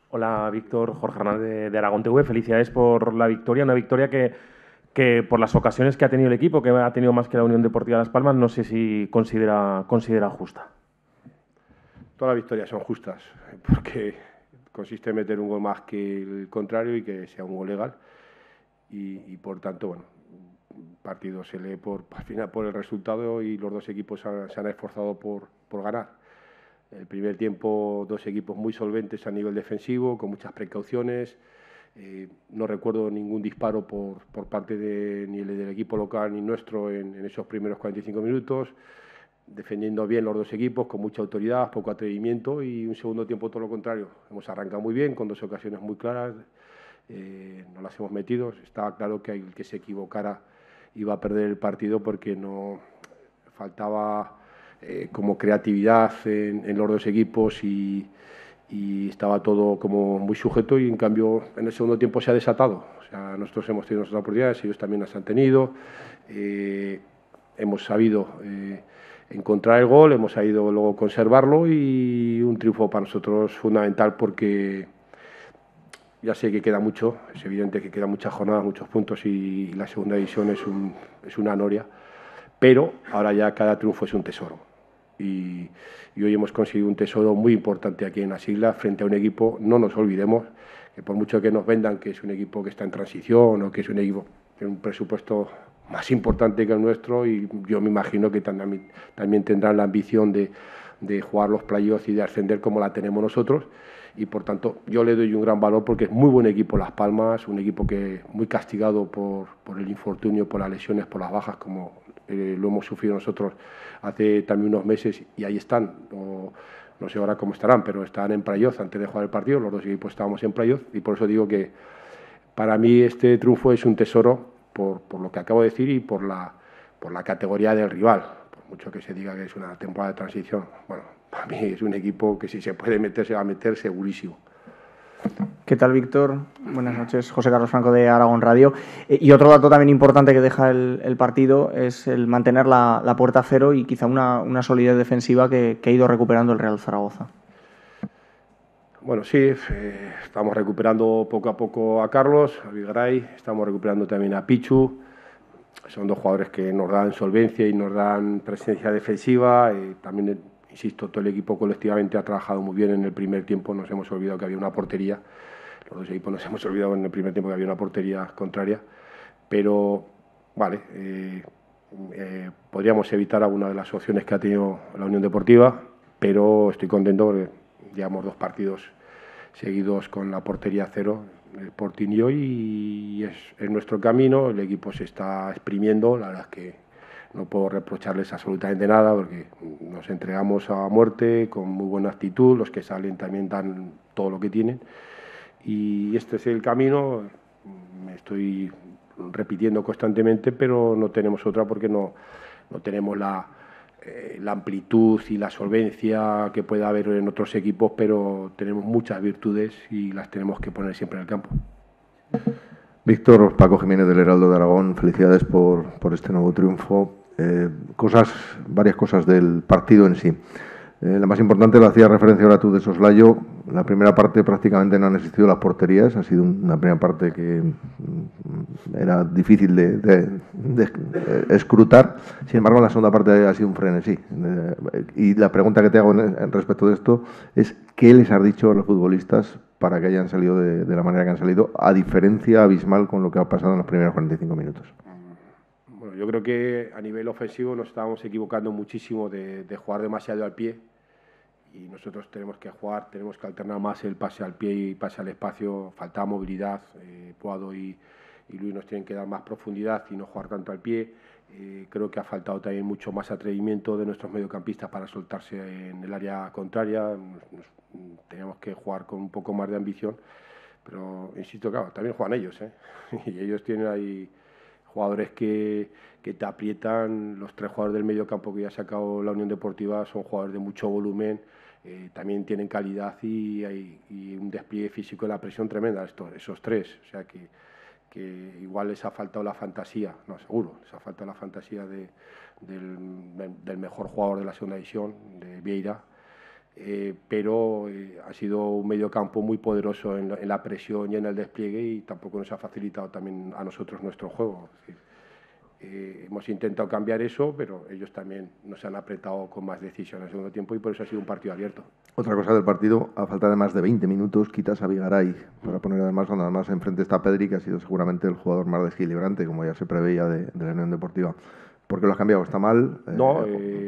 Hola, Víctor, Jorge Hernández de Aragón TV. Felicidades por la victoria, una victoria que por las ocasiones que ha tenido el equipo, que ha tenido más que la Unión Deportiva Las Palmas, no sé si considera justa. Todas las victorias son justas, porque consiste en meter un gol más que el contrario y que sea un gol legal. Y por tanto, bueno, el partido se lee al final por el resultado y los dos equipos se han esforzado por ganar. El primer tiempo, dos equipos muy solventes a nivel defensivo, con muchas precauciones. No recuerdo ningún disparo por parte ni del equipo local ni nuestro en esos primeros 45 minutos. Defendiendo bien los dos equipos, con mucha autoridad, poco atrevimiento, y un segundo tiempo todo lo contrario. Hemos arrancado muy bien, con dos ocasiones muy claras, no las hemos metido. Estaba claro que el que se equivocara iba a perder el partido porque no faltaba como creatividad en los dos equipos y estaba todo como muy sujeto, y en cambio en el segundo tiempo se ha desatado. O sea, nosotros hemos tenido nuestras oportunidades, ellos también las han tenido. Hemos sabido encontrar el gol, hemos sabido luego conservarlo, y un triunfo para nosotros fundamental, porque ya sé que queda mucho, es evidente que quedan muchas jornadas, muchos puntos, y la segunda división es una noria, pero ahora ya cada triunfo es un tesoro. Y hoy hemos conseguido un tesoro muy importante aquí en las Islas frente a un equipo, no nos olvidemos, que por mucho que nos vendan que es un equipo que está en transición o que es un equipo que tiene un presupuesto más importante que el nuestro, y yo me imagino que también tendrán la ambición de jugar los playoffs y de ascender como la tenemos nosotros, y por tanto yo le doy un gran valor porque es muy buen equipo Las Palmas, un equipo que muy castigado por el infortunio, por las lesiones, por las bajas, como lo hemos sufrido nosotros hace también unos meses, y ahí están. No sé ahora cómo estarán, pero estaban en playoff antes de jugar el partido, los dos equipos estábamos en playoff, y por eso digo que para mí este triunfo es un tesoro por lo que acabo de decir y por la categoría del rival. Por mucho que se diga que es una temporada de transición, bueno, para mí es un equipo que si se puede meter, se va a meter segurísimo. ¿Qué tal, Víctor? Buenas noches, José Carlos Franco de Aragón Radio. Y otro dato también importante que deja el partido es el mantener la puerta a cero y quizá una solidez defensiva que ha ido recuperando el Real Zaragoza. Bueno, sí, estamos recuperando poco a poco a Carlos, a Vigaray, estamos recuperando también a Pichu. Son dos jugadores que nos dan solvencia y nos dan presencia defensiva. También, insisto, todo el equipo colectivamente ha trabajado muy bien en el primer tiempo. Nos hemos olvidado que había una portería. Los dos equipos nos hemos olvidado en el primer tiempo que había una portería contraria. Pero, vale, podríamos evitar alguna de las opciones que ha tenido la Unión Deportiva, pero estoy contento porque llevamos dos partidos seguidos con la portería cero, el Sporting y hoy, y es nuestro camino. El equipo se está exprimiendo, la verdad es que no puedo reprocharles absolutamente nada porque nos entregamos a muerte con muy buena actitud, los que salen también dan todo lo que tienen, y este es el camino. Me estoy repitiendo constantemente, pero no tenemos otra porque no tenemos la amplitud y la solvencia que pueda haber en otros equipos, pero tenemos muchas virtudes y las tenemos que poner siempre en el campo. Víctor, Paco Jiménez del Heraldo de Aragón, felicidades por este nuevo triunfo. Varias cosas del partido en sí. La más importante, lo hacía referencia ahora tú de soslayo. La primera parte prácticamente no han existido las porterías. Ha sido una primera parte que era difícil de escrutar. Sin embargo, en la segunda parte ha sido un frenesí. Y la pregunta que te hago en respecto de esto es: ¿qué les has dicho a los futbolistas para que hayan salido de la manera que han salido, a diferencia abismal con lo que ha pasado en los primeros 45 minutos? Bueno, yo creo que a nivel ofensivo nos estábamos equivocando muchísimo de jugar demasiado al pie, y nosotros tenemos que alternar más el pase al pie y pase al espacio. Faltaba movilidad. Puado y Luis nos tienen que dar más profundidad y no jugar tanto al pie. Creo que ha faltado también mucho más atrevimiento de nuestros mediocampistas para soltarse en el área contraria. Teníamos que jugar con un poco más de ambición, pero insisto, claro, también juegan ellos, y ellos tienen ahí jugadores que te aprietan. Los tres jugadores del medio campo que ya ha sacado la Unión Deportiva son jugadores de mucho volumen, también tienen calidad y un despliegue físico en la presión tremenda, esos tres. O sea que igual les ha faltado la fantasía, no, seguro, les ha faltado la fantasía del mejor jugador de la segunda división, de Vieira. pero ha sido un mediocampo muy poderoso en la presión y en el despliegue, y tampoco nos ha facilitado también a nosotros nuestro juego. Es decir, hemos intentado cambiar eso, pero ellos también nos han apretado con más decisión en el segundo tiempo, y por eso ha sido un partido abierto. Otra cosa del partido, a falta de más de 20 minutos, quitas a Vigaray para poner además enfrente está Pedri, que ha sido seguramente el jugador más desequilibrante, como ya se preveía de la Unión Deportiva. ¿Por qué lo has cambiado? ¿Está mal? No,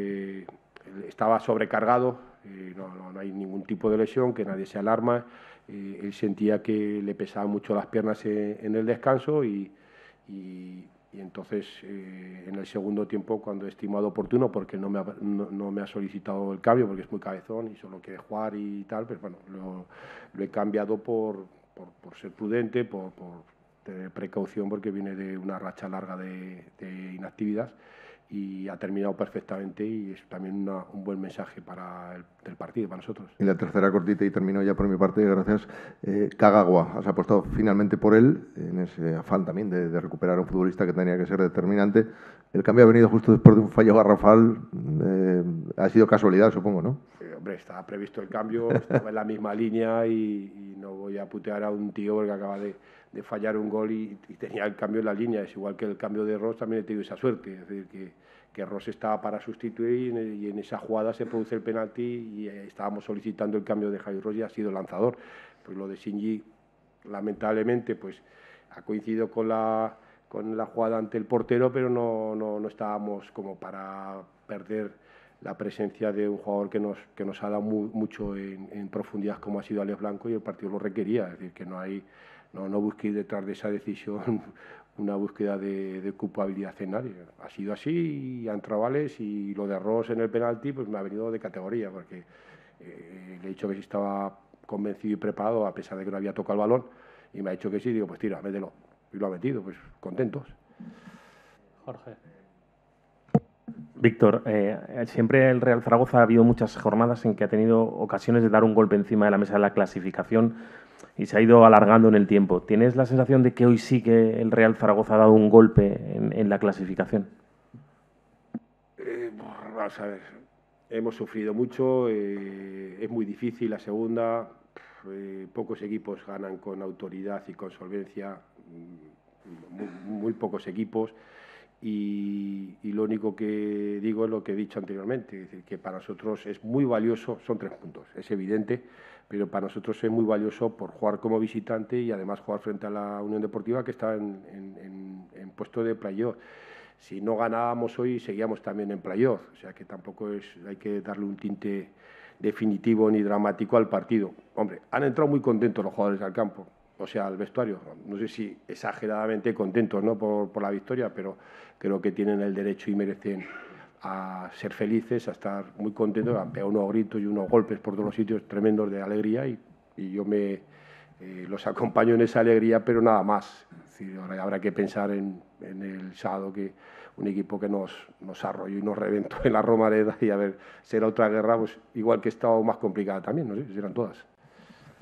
estaba sobrecargado. No hay ningún tipo de lesión, que nadie se alarma. Él sentía que le pesaban mucho las piernas en el descanso, y entonces en el segundo tiempo, cuando he estimado oportuno, porque no me ha solicitado el cambio porque es muy cabezón y solo quiere jugar y tal, pero bueno, lo he cambiado por ser prudente, por tener precaución, porque viene de una racha larga de inactividad, y ha terminado perfectamente, y es también un buen mensaje para del partido, para nosotros. Y la tercera cortita, y termino ya por mi parte, gracias. Kagawa, has apostado finalmente por él, en ese afán también de recuperar a un futbolista que tenía que ser determinante. El cambio ha venido justo después de un fallo garrafal, ha sido casualidad, supongo, ¿no? Hombre, estaba previsto el cambio, estaba en la misma línea, y no voy a putear a un tío porque acaba de fallar un gol y tenía el cambio en la línea. Es igual que el cambio de Ross, también he tenido esa suerte, es decir, que Ross estaba para sustituir, y en esa jugada se produce el penalti, y estábamos solicitando el cambio de Javi Ross, y ha sido lanzador. Pues lo de Shinji, lamentablemente, pues ha coincidido con la jugada ante el portero, pero no estábamos como para perder la presencia de un jugador que nos ha dado mucho en profundidad, como ha sido Alex Blanco, y el partido lo requería. Es decir, que no busqué detrás de esa decisión una búsqueda de culpabilidad en nadie. Ha sido así, y ha entrado Alex, y lo de Ross en el penalti pues me ha venido de categoría, porque le he dicho que sí estaba convencido y preparado, a pesar de que no había tocado el balón, y me ha dicho que sí. Digo, pues tira, mételo, y lo ha metido, pues contentos. Jorge. Víctor, siempre el Real Zaragoza ha habido muchas jornadas en que ha tenido ocasiones de dar un golpe encima de la mesa de la clasificación, y se ha ido alargando en el tiempo. ¿Tienes la sensación de que hoy sí que el Real Zaragoza ha dado un golpe en la clasificación? Vamos a ver, hemos sufrido mucho, es muy difícil la segunda, pocos equipos ganan con autoridad y con solvencia, muy pocos equipos. Y lo único que digo es lo que he dicho anteriormente, es decir, que para nosotros es muy valioso, son 3 puntos, es evidente, pero para nosotros es muy valioso por jugar como visitante, y además jugar frente a la Unión Deportiva, que está en puesto de playoff. Si no ganábamos hoy, seguíamos también en playoff, o sea que tampoco hay que darle un tinte definitivo ni dramático al partido. Hombre, han entrado muy contentos los jugadores al campo, o sea, al vestuario, no sé si exageradamente contentos, ¿no?, por la victoria, pero creo que tienen el derecho y merecen a ser felices, a estar muy contentos. Han pegado unos gritos y unos golpes por todos los sitios tremendos de alegría, y yo los acompaño en esa alegría, pero nada más. Es decir, ahora habrá que pensar en el sábado, que un equipo que nos arrolló y nos reventó en la Romareda, y a ver, será otra guerra, pues igual que esta, o más complicada también, no sé, serán todas.